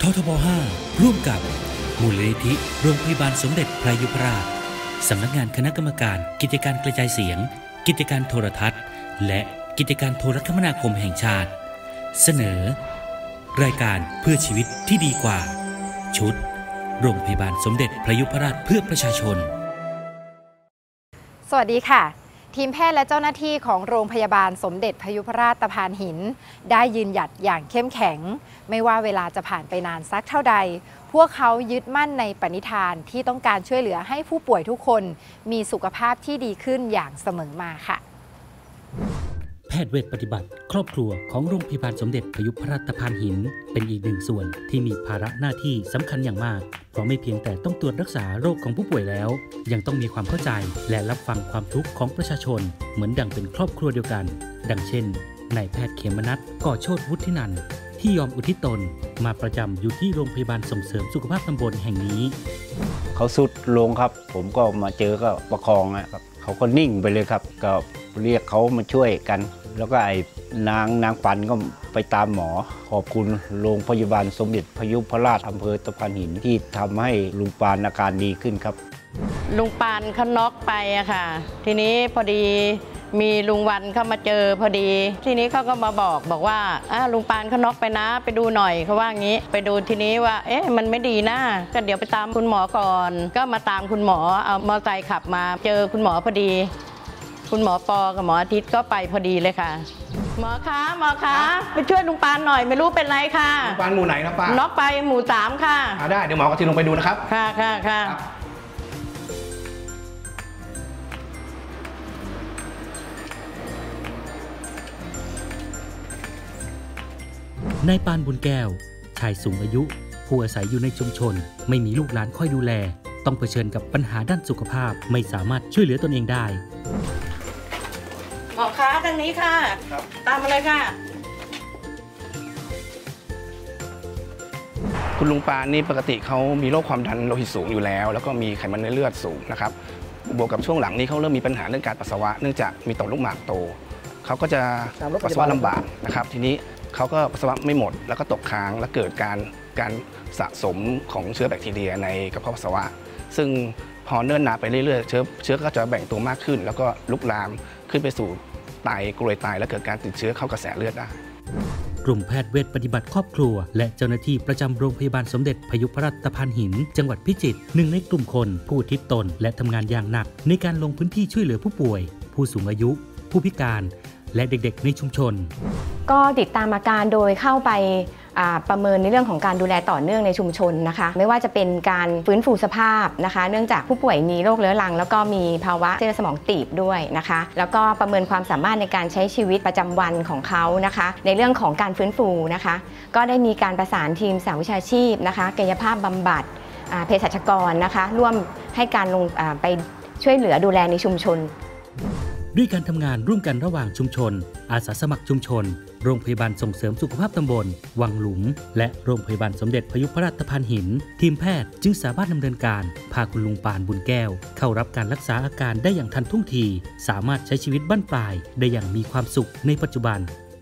ทบ5ร่วมกับมูลนิธิโรงพยาบาลสมเด็จพระยุพราชสำนักงานคณะกรรมการกิจการกระจายเสียงกิจการโทรทัศน์และกิจการโทรคมนาคมแห่งชาติเสนอรายการเพื่อชีวิตที่ดีกว่าชุดโรงพยาบาลสมเด็จพระยุพราชเพื่อประชาชนสวัสดีค่ะทีมแพทย์และเจ้าหน้าที่ของโรงพยาบาลสมเด็จพระยุพราชตะพานหินได้ยืนหยัดอย่างเข้มแข็งไม่ว่าเวลาจะผ่านไปนานสักเท่าใดพวกเขายึดมั่นในปณิธานที่ต้องการช่วยเหลือให้ผู้ป่วยทุกคนมีสุขภาพที่ดีขึ้นอย่างเสมอมาค่ะแพทย์เวชปฏิบัติครอบครัวของโรงพยาบาลสมเด็จพระยุพราชตะพานหินเป็นอีกหนึ่งส่วนที่มีภาระหน้าที่สำคัญอย่างมากเพราะไม่เพียงแต่ต้องตรวจรักษาโรคของผู้ป่วยแล้วยังต้องมีความเข้าใจและรับฟังความทุกข์ของประชาชนเหมือนดังเป็นครอบครัวเดียวกันดังเช่นนายแพทย์เขมนัส ก่อโชติวุฒินันท์ที่ยอมอุทิศตนมาประจำอยู่ที่โรงพยาบาลส่งเสริมสุขภาพตำบลแห่งนี้เขาสุดลงครับผมก็มาเจอก็ประคองนะครับเขาก็นิ่งไปเลยครับก็เรียกเขามาช่วยกันแล้วก็ไอ้นางปันก็ไปตามหมอขอบคุณโรงพยาบาลสมเด็จพระยุพราชอำเภอตะพานหินที่ทำให้ลุงปานอาการดีขึ้นครับลุงปานเขาน็อกไปอะค่ะทีนี้พอดีมีลุงวันเข้ามาเจอพอดีทีนี้เขาก็มาบอกว่าลุงปานเขาน็อกไปนะไปดูหน่อยเขาว่างี้ไปดูทีนี้ว่ามันไม่ดีนะก็เดี๋ยวไปตามคุณหมอก่อนก็มาตามคุณหมอเอามอเตอร์ไซค์ขับมาเจอคุณหมอพอดีคุณหมอปอกับหมออาทิตย์ก็ไปพอดีเลยค่ะหมอคะไปช่วยลุงปานหน่อยไม่รู้เป็นไรค่ะลุงปานหมู่ไหนนะป้าน็อกไปหมู่3ค่ะได้เดี๋ยวหมอกระทิงลงไปดูนะครับค่ะนายปานบุญแก้วชายสูงอายุผู้อาศัยอยู่ในชุมชนไม่มีลูกหลานคอยดูแลต้องเผชิญกับปัญหาด้านสุขภาพไม่สามารถช่วยเหลือตนเองได้หมอคะทางนี้ค่ะตามมาเลยค่ะคุณลุงปานนี่ปกติเขามีโรคความดันโลหิตสูงอยู่แล้วแล้วก็มีไขมันในเลือดสูงนะครับบวกกับช่วงหลังนี้เขาเริ่มมีปัญหาเรื่องการปัสสาวะเนื่องจากมีต่อมลูกหมากโตเขาก็จะปัสสาวะลำบากนะครับทีนี้เขาก็ปัสสาวะไม่หมดแล้วก็ตกค้างแล้วเกิดการสะสมของเชื้อแบคทีเรียในกระเพาะปัสสาวะซึ่งพอเนิ่นนานไปเรื่อยๆเชื้อก็จะแบ่งตัวมากขึ้นแล้วก็ลุกลามขึ้นไปสู่ไตกรวยไตและเกิดการติดเชื้อเข้ากระแสเลือดได้กลุ่มแพทย์เวชปฏิบัติครอบครัวและเจ้าหน้าที่ประจำโรงพยาบาลสมเด็จพระยุพราชตะพานหินจังหวัดพิจิตรหนึ่งในกลุ่มคนผู้อุทิศตนและทำงานอย่างหนักในการลงพื้นที่ช่วยเหลือผู้ป่วยผู้สูงอายุผู้พิการและเด็กๆในชุมชนก็ติดตามอาการโดยเข้าไปประเมินในเรื่องของการดูแลต่อเนื่องในชุมชนนะคะไม่ว่าจะเป็นการฟื้นฟูสภาพนะคะเนื่องจากผู้ป่วยมีโรคเรื้อรังแล้วก็มีภาวะเส้นสมองตีบด้วยนะคะแล้วก็ประเมินความสามารถในการใช้ชีวิตประจำวันของเขานะคะในเรื่องของการฟื้นฟูนะคะก็ได้มีการประสานทีมสหวิชาชีพนะคะกายภาพบำบัดเภสัชกรนะคะร่วมให้การลงไปช่วยเหลือดูแลในชุมชนด้วยการทำงานร่วมกันระหว่างชุมชนอาสาสมัครชุมชนโรงพยาบาลส่งเสริมสุขภาพตำบลวังหลุมและโรงพยาบาลสมเด็จพระยุพราชตะพานหินทีมแพทย์จึงสามารถดำเนินการพาคุณลุงปานบุญแก้วเข้ารับการรักษาอาการได้อย่างทันท่วงทีสามารถใช้ชีวิตบั้นปลายได้อย่างมีความสุขในปัจจุบัน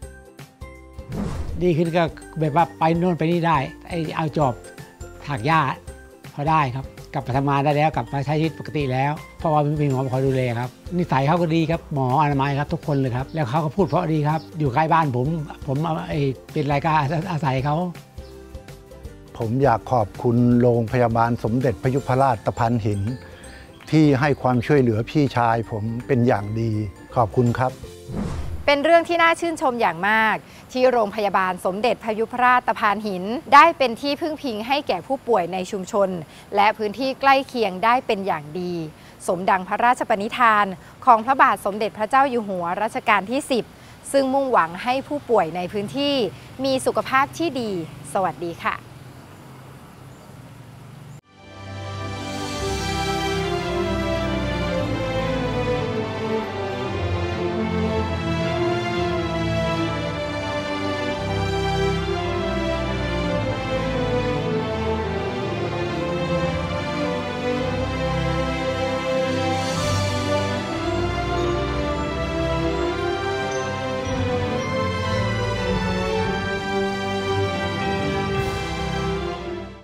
ดีขึ้นก็แบบว่าไปโน่นไปนี่ได้เอาจอบถากหญ้าพอได้ครับกลับมาทำงานได้แล้วกลับมาใช้ชีวิตปกติแล้วเพราะว่ามีหมอคอยดูแลครับนิสัยเขาก็ดีครับหมออนามัยครับทุกคนเลยครับแล้วเขาก็พูดเพราะดีครับอยู่ใกล้บ้านผมเป็นรายการอาศัยเขาผมอยากขอบคุณโรงพยาบาลสมเด็จพระยุพราชตะพานหินที่ให้ความช่วยเหลือพี่ชายผมเป็นอย่างดีขอบคุณครับเป็นเรื่องที่น่าชื่นชมอย่างมากที่โรงพยาบาลสมเด็จพระยุพราชตะพานหินได้เป็นที่พึ่งพิงให้แก่ผู้ป่วยในชุมชนและพื้นที่ใกล้เคียงได้เป็นอย่างดีสมดังพระราชปณิธานของพระบาทสมเด็จพระเจ้าอยู่หัวรัชกาลที่10ซึ่งมุ่งหวังให้ผู้ป่วยในพื้นที่มีสุขภาพที่ดีสวัสดีค่ะ